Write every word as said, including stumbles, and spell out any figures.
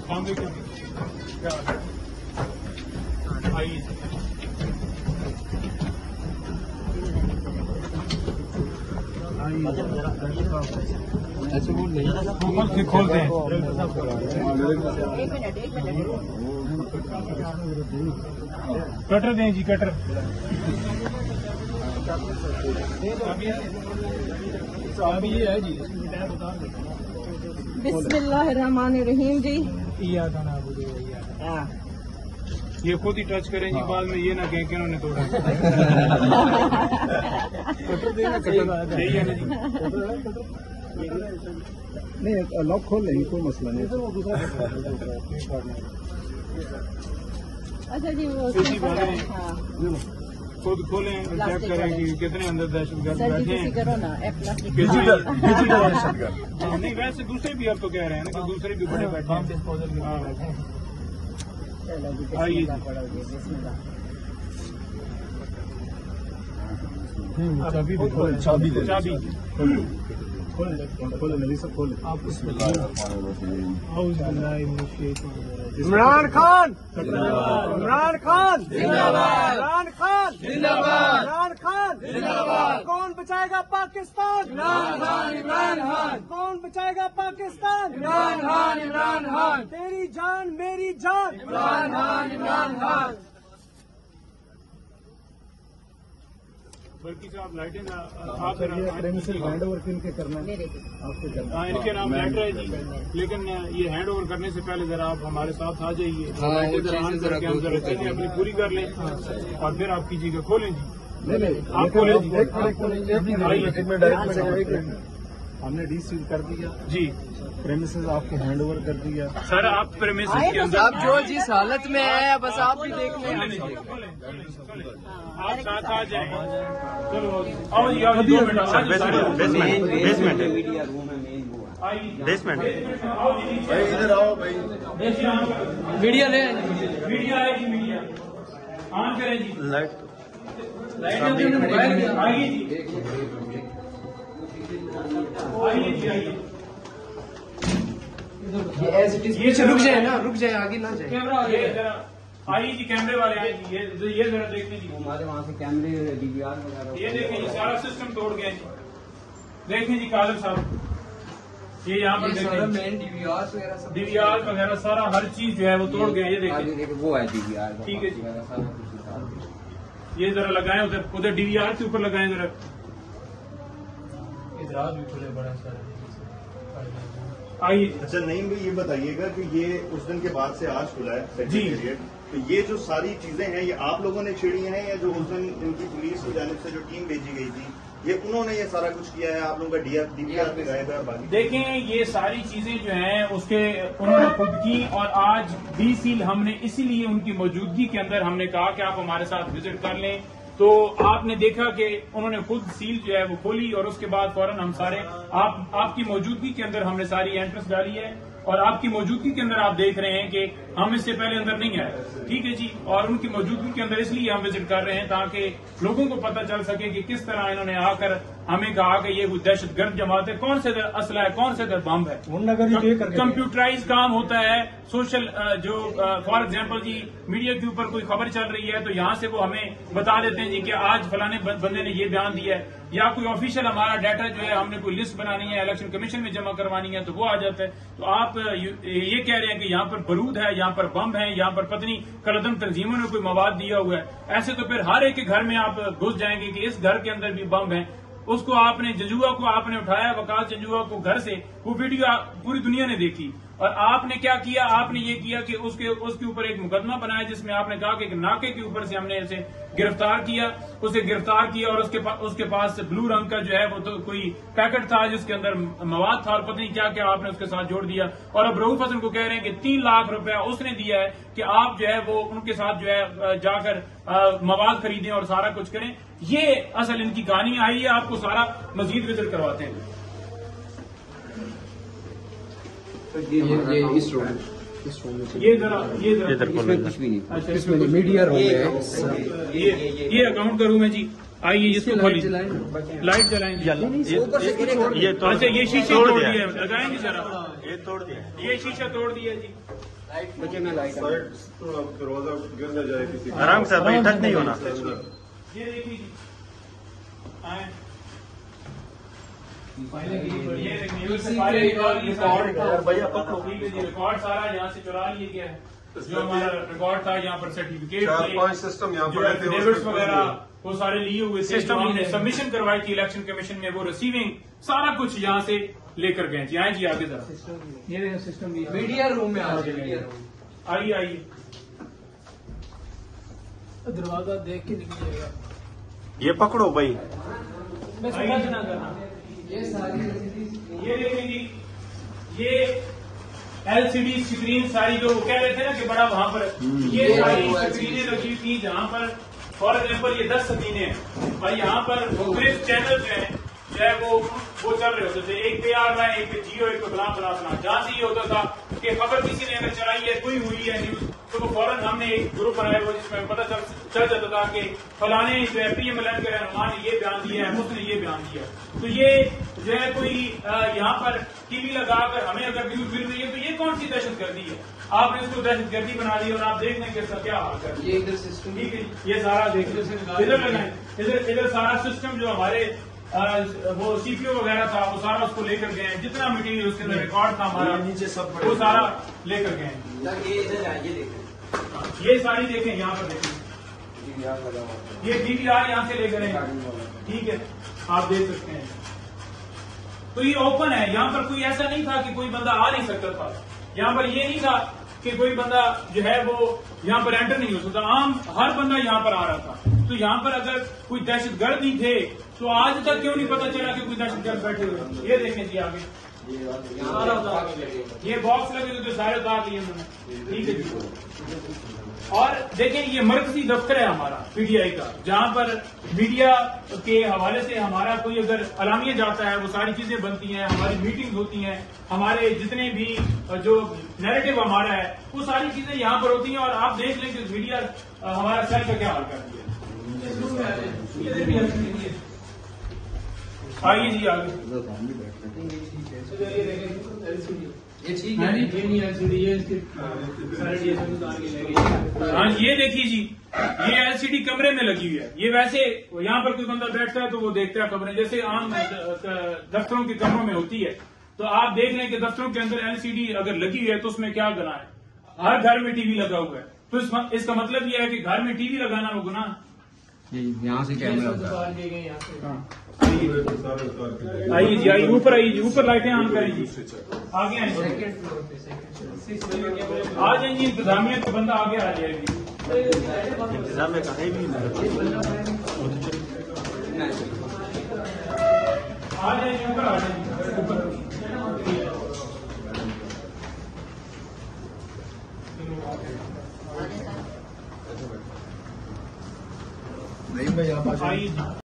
السلام علیکم. کیا حال ہے؟ آئیے. اچھا بول رہے ہیں کھولتے ہیں. کٹر دیں جی, کٹر. ابھی یہ ہے جی. بسم اللہ الرحمن الرحیم. جی یہ خود ہی ٹچ کریں جی, بعد میں یہ نہ کہیں کہ انہوں نے توڑا. صحیح ہے نا جی. نہیں لاک کھول لیں گے, کوئی مسئلہ نہیں. اچھا جی, وہ خود کھولیں, چیک کریں کہ کتنے اندر دہشت گرد سر جی بیٹھے کسی ہیں. کرو نا اپنا نہیں ویسے دوسرے بھی آپ تو کہہ رہے ہیں نا کہ دوسرے بھی بڑے بیٹھے ہیں. آئیے چابی چابی چابی. عمران خان عمران خان عمران خان عمران خان کون بچائے گا پاکستان؟ عمران خان عمران خان کون بچائے گا پاکستان؟ عمران خان عمران خان تیری جان میری جان عمران خان عمران خان. بلکہ صاحب لائٹنگ ہینڈ اوور کن کے کرنا ہے آپ کو کرنا ان کے نام لیٹر ہے جی, لیکن یہ ہینڈ اوور کرنے سے پہلے ذرا آپ ہمارے ساتھ آ جائیے, اپنی پوری کر لیں اور پھر آپ کیجیے گا. کھولیں جی, آپ کھولیں جی. ہم نے ڈی سیل کر دیا جی, پریمیسز آپ کو ہینڈ اوور کر دیا. سر آپ پریمیسز کے اندر آپ جو جس حالت میں ہے بس آپ بھی دیکھ لیں. آپ ساتھ آ جائیں. چلو آؤ جی, آؤ جی, بیسمنٹ بیسمنٹ ادھر آؤ بھائی. میڈیا لے میڈیا ہے جی, میڈیا آن کریں جی. لائٹ آئیے جی, آئیے جی, آئیے. یہ سے رک جائے نا, رک جائے آگے نہ جائے. کیمرہ آئیے جی, کیمرے والے آئے جی. یہ ذرا دیکھیں جی, ہمارے وہاں سے کیمرے ڈی وی آر وغیرہ. یہ دیکھیں جی, سارا سسٹم توڑ گیا جی. دیکھیں جی قادر صاحب, یہ یہاں پر دیکھیں مین ڈی وی آر وغیرہ سب ڈی وی آر وغیرہ سارا ہر چیز جو ہے وہ توڑ گیا. یہ دیکھیں وہ ہے ڈی وی آر. ٹھیک ہے جی, یہ ذرا لگائیں ادھر, ادھر ڈی وی آر کے اوپر لگائیں ذرا. ادراج بھی کھلے بڑا سارا. آئیے. اچھا نعیم بھائی, یہ بتائیے گا کہ یہ اس دن کے بعد سے آج کھلا ہے جی, تو یہ جو ساری چیزیں ہیں یہ آپ لوگوں نے چھیڑی ہیں یا جو اس دن ان کی پولیس کی جانب سے جو ٹیم بھیجی گئی تھی یہ انہوں نے یہ سارا کچھ کیا ہے؟ آپ لوگوں کا ڈی ڈی پی آر پہ گئے تھے اور باقی دیکھیں یہ ساری چیزیں جو ہیں اس کے انہوں نے خود کی, اور آج ڈی سیل ہم نے اسی لیے ان کی موجودگی کے اندر ہم نے کہا کہ آپ ہمارے ساتھ وزٹ کر لیں. تو آپ نے دیکھا کہ انہوں نے خود سیل جو ہے وہ کھولی, اور اس کے بعد فوراً ہم سارے آپ آپ کی موجودگی کے اندر ہم نے ساری انٹرسٹ ڈالی ہے, اور آپ کی موجودگی کے اندر آپ دیکھ رہے ہیں کہ ہم اس سے پہلے اندر نہیں آئے. ٹھیک ہے جی, اور ان کی موجودگی کے اندر اس لیے ہم وزٹ کر رہے ہیں تاکہ لوگوں کو پتہ چل سکے کہ کس طرح انہوں نے آ کر ہمیں کہا کہ یہ کوئی دہشت گرد جماعت ہے. کون سے اسلحہ ہے, کون سے در بم ہے. کمپیوٹرائز کام ہوتا ہے. سوشل جو فار ایگزامپل جی میڈیا کے اوپر کوئی خبر چل رہی ہے تو یہاں سے وہ ہمیں بتا دیتے ہیں جی کہ آج فلانے بندے نے یہ بیان دیا ہے, یا کوئی آفیشیل ہمارا ڈیٹا جو ہے ہم نے کوئی لسٹ بنانی ہے, الیکشن کمیشن میں جمع کروانی ہے تو وہ آ جاتا ہے. تو آپ یہ کہہ رہے ہیں کہ یہاں پر بارود ہے, یہاں پر بم ہے, یہاں پر پتنی کلدم تنظیموں نے کوئی مواد دیا ہوا ہے. ایسے تو پھر ہر ایک کے گھر میں آپ گھس جائیں گے کہ اس گھر کے اندر بھی بم ہے. اس کو آپ نے جنجوا کو آپ نے اٹھایا, وکاس جنجوا کو گھر سے, وہ ویڈیو پوری دنیا نے دیکھی, اور آپ نے کیا کیا, آپ نے یہ کیا کہ اس کے اس کے اوپر ایک مقدمہ بنایا جس میں آپ نے کہا کہ ایک ناکے کے اوپر سے ہم نے اسے گرفتار کیا, اسے گرفتار کیا, اور اس کے پاس اس کے پاس بلو رنگ کا جو ہے وہ تو کوئی پیکٹ تھا جس کے اندر مواد تھا, اور پتہ نہیں کیا کیا آپ نے اس کے ساتھ جوڑ دیا. اور اب رؤوف حسن کو کہہ رہے ہیں کہ تین لاکھ روپیہ اس نے دیا ہے کہ آپ جو ہے وہ ان کے ساتھ جو ہے جا کر مواد خریدیں اور سارا کچھ کریں. یہ اصل ان کی کہانی آئی ہے, آپ کو سارا مزید وزٹ کرواتے ہیں. یہ ذرا یہ ذرا میڈیا روم ہے, یہ اکاؤنٹ کا روم ہے جی. آئیے اس کو کھولیے, لائٹ جلائیں گے. یہ اچھا یہ شیشے توڑ دیے, لگائیں گے ذرا. یہ توڑ دیا, یہ شیشہ توڑ دیا جی. بچے میں لائٹ دروازہ گر نہ جائے کسی آرام سے بھائی ٹچ نہیں ہونا. یہ دیکھیے جی آئیں. ریکارڈ سارا یہاں سے چرا لیے گیا ہے. جو ہمارا ریکارڈ تھا یہاں پر سرٹیفکیٹ سسٹم وغیرہ وہ سارے لیے ہوئے تھے. جو ہم نے سبمیشن کروائی تھی الیکشن کمیشن میں وہ ریسیونگ سارا کچھ یہاں سے لے کر گئے. جی آئیں جی آگے ذرا. یہ سسٹم میڈیا روم میں آئیے آئیے. دروازہ دیکھ کے نکلیے گا. یہ پکڑو بھائی. یہ دیکھیں جی یہ ایل سی ڈی اسکرین ساری جو کہہ رہے تھے نا کہ بڑا وہاں پر یہ ساری اسکرینیں رکھی تھی جہاں پر فار ایگزامپل یہ دس سکرینیں ہیں اور یہاں پر مختلف چینل جو ہیں جو ہے وہ وہ چل رہے ہوتے تھے. ایک پہ آر رہا ہے, ایک پہ جیو, ایک پہ فلاں فلاں فلاں. جہاں سے یہ ہوتا تھا کہ خبر کسی نے اگر چلائی ہے کوئی ہوئی ہے نیوز تو وہ فوراً ہم نے ایک گروپ بنایا ہوا جس میں پتہ چل چل جاتا تھا کہ فلانے جو ہے پی ایم ایل این کے رہنما نے یہ بیان دیا ہے, مفت نے یہ بیان دیا ہے. تو یہ جو ہے کوئی یہاں پر ٹی وی لگا کر ہمیں اگر نیوز مل رہی ہے تو یہ کون سی دہشت گردی ہے؟ آپ نے اس کو دہشت گردی بنا دی اور آپ دیکھ لیں کہ اس کا کیا حال کر یہ ادھر سسٹم ٹھیک ہے. یہ سارا دیکھ ادھر لگائیں. ادھر ادھر سارا سسٹم جو ہمارے وہ سی پی او وغیرہ تھا وہ سارا اس کو لے کر گئے. جتنا مٹیریل اس کے اندر ریکارڈ تھا ہمارا نیچے سب وہ سارا لے کر گئے. یہ ساری دیکھیں یہاں پر دیکھیں. یہ ڈی وی آر یہاں سے لے کر ٹھیک ہے آپ دیکھ سکتے ہیں. تو یہ اوپن ہے. یہاں پر کوئی ایسا نہیں تھا کہ کوئی بندہ آ نہیں سکتا تھا. یہاں پر یہ نہیں تھا کہ کوئی بندہ جو ہے وہ یہاں پر انٹر نہیں ہو سکتا. عام ہر بندہ یہاں پر آ رہا تھا. تو یہاں پر اگر کوئی دہشت گرد نہیں تھے تو آج تک کیوں نہیں پتا چلا کہ کوئی دہشت گرد بیٹھے ہوئے. یہ دیکھیں جی آگے یہ باکس لگے ہوئے سارے اتار لیے انہوں نے. ٹھیک ہے جی. اور دیکھیں یہ مرکزی دفتر ہے ہمارا پی ٹی آئی کا جہاں پر میڈیا کے حوالے سے ہمارا کوئی اگر اعلامیہ جاتا ہے وہ ساری چیزیں بنتی ہیں, ہماری میٹنگ ہوتی ہیں, ہمارے جتنے بھی جو نیریٹو ہمارا ہے وہ ساری چیزیں یہاں پر ہوتی ہیں. اور آپ دیکھ لیں کہ میڈیا ہمارا سیل کا کیا حال کرتی ہے. آئیے جی آگے. ہاں یہ دیکھیے جی یہ ایل سی ڈی کمرے میں لگی ہوئی ہے. یہ ویسے یہاں پر کوئی بندہ بیٹھتا ہے تو وہ دیکھتا ہے خبریں جیسے عام دفتروں کے کمروں میں ہوتی ہے. تو آپ دیکھ لیں کہ دفتروں کے اندر ایل سی ڈی اگر لگی ہوئی ہے تو اس میں کیا گناہ ہے. ہر گھر میں ٹی وی لگا ہوا ہے. تو اس کا مطلب یہ ہے کہ گھر میں ٹی وی لگانا وہ گناہ. یہاں سے کیمرہ آئیے جی آئیے اوپر آئیے جی اوپر لائٹیں آن کریں جی. آگے آئیں آ جائیں جی. انتظامیہ کا بندہ آگے آ جائے گی. انتظام میں کہیں بھی آ جائیں جی اوپر آ جائیں جی. نہیں میں یہاں پر آئیے جی.